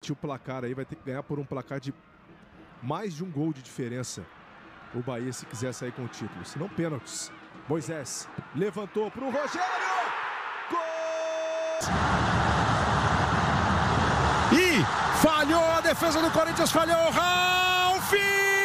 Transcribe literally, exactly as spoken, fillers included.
reverter o placar aí, vai ter que ganhar por um placar de mais de um gol de diferença. O Bahia, se quiser sair com o título. Se não, pênaltis. Moisés levantou para o Rogério. Gol! E falhou a defesa do Corinthians, falhou. Ralf!